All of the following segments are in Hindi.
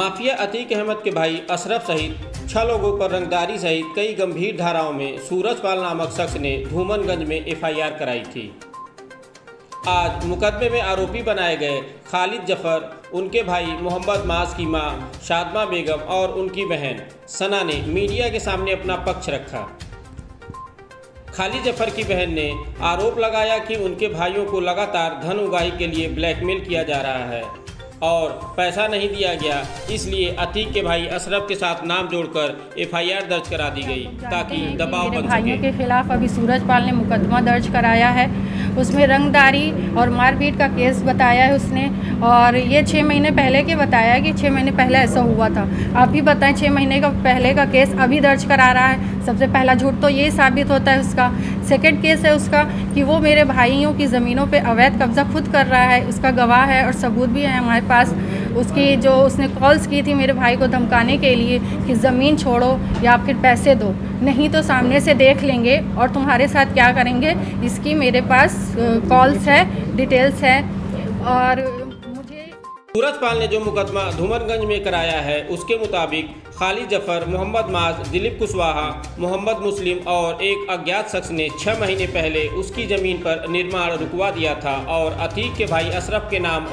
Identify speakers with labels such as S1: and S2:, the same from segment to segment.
S1: माफिया अतीक अहमद के भाई अशरफ सहित 6 लोगों पर रंगदारी सहित कई गंभीर धाराओं में सूरजपाल नामक शख्स ने धूमनगंज में एफआईआर कराई थी। आज मुकदमे में आरोपी बनाए गए खालिद जफर, उनके भाई मोहम्मद माज की मां शादमा बेगम और उनकी बहन सना ने मीडिया के सामने अपना पक्ष रखा। खालिद जफर की बहन ने आरोप लगाया कि उनके भाइयों को लगातार धन उगाही के लिए ब्लैकमेल किया जा रहा है और पैसा नहीं दिया गया, इसलिए अतीक के भाई अशरफ के साथ नाम जोड़कर एफआईआर दर्ज करा दी गई ताकि दबाव बन सके।
S2: भाइयों के खिलाफ अभी सूरजपाल ने मुकदमा दर्ज कराया है। उसमें रंगदारी और मारपीट का केस बताया है उसने, और ये 6 महीने पहले के बताया कि 6 महीने पहले ऐसा हुआ था। आप ही बताएं, 6 महीने का पहले का केस अभी दर्ज करा रहा है। सबसे पहला झूठ तो ये साबित होता है उसका। सेकंड केस है उसका कि वो मेरे भाइयों की ज़मीनों पे अवैध कब्जा खुद कर रहा है। उसका गवाह है और सबूत भी है हमारे पास। उसकी जो उसने कॉल्स की थी मेरे भाई को धमकाने के लिए कि ज़मीन छोड़ो या फिर पैसे दो, नहीं तो सामने से देख लेंगे और तुम्हारे साथ क्या करेंगे, इसकी मेरे पास कॉल्स है, डिटेल्स है। और
S1: सूरजपाल ने जो मुकदमा धूमनगंज में कराया है उसके मुताबिक खालिद जफर, मोहम्मद माज, दिलीप कुशवाहा, मोहम्मद मुस्लिम और एक अज्ञात शख्स ने 6 महीने पहले उसकी ज़मीन पर निर्माण रुकवा दिया था और अतीक के भाई अशरफ के नाम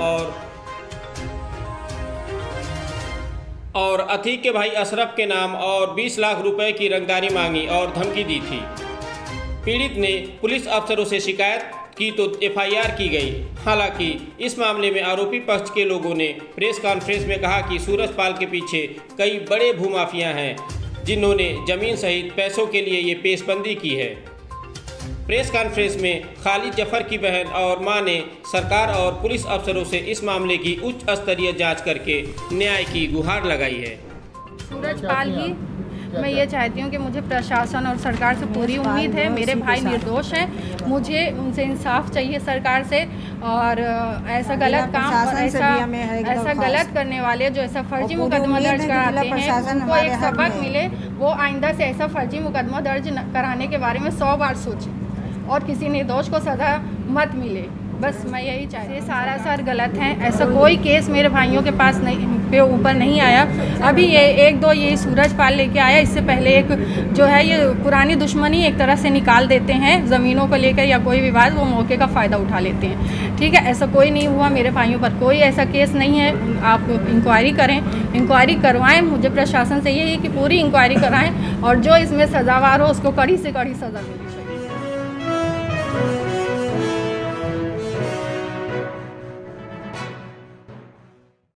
S1: और 20 लाख रुपए की रंगदारी मांगी और धमकी दी थी। पीड़ित ने पुलिस अफसरों से शिकायत की तो एफआईआर की गई। हालांकि इस मामले में आरोपी पक्ष के लोगों ने प्रेस कॉन्फ्रेंस में कहा कि सूरजपाल के पीछे कई बड़े भूमाफिया हैं जिन्होंने जमीन सहित पैसों के लिए ये पेशबंदी की है। प्रेस कॉन्फ्रेंस में खालिद जफर की बहन और मां ने सरकार और पुलिस अफसरों से इस मामले की उच्च स्तरीय जांच करके न्याय की गुहार लगाई है।
S2: सूरजपाल ही मैं ये चाहती हूँ कि मुझे प्रशासन और सरकार से पूरी उम्मीद है। मेरे भाई निर्दोष हैं, मुझे उनसे इंसाफ चाहिए सरकार से। और ऐसा गलत काम और ऐसा गलत करने वाले जो ऐसा फर्जी मुकदमा दर्ज कराते हैं उनको एक सबक मिले। वो आइंदा से ऐसा फर्जी मुकदमा दर्ज कराने के बारे में 100 बार सोचें और किसी निर्दोष को सजा मत मिले। बस मैं यही चाहती हूँ। सारा गलत है, ऐसा कोई केस मेरे भाइयों के पास पे ऊपर नहीं आया। अभी ये 1-2 ये सूरजपाल लेके आया। इससे पहले एक जो है ये पुरानी दुश्मनी एक तरह से निकाल देते हैं ज़मीनों को लेकर या कोई विवाद, वो मौके का फ़ायदा उठा लेते हैं। ठीक है, ऐसा कोई नहीं हुआ, मेरे भाइयों पर कोई ऐसा केस नहीं है। आप इंक्वायरी करें, इंक्वायरी करवाएं। मुझे प्रशासन से ये है कि पूरी इंक्वायरी कराएं और जो इसमें सज़ावार हो उसको कड़ी से कड़ी सज़ा मिले।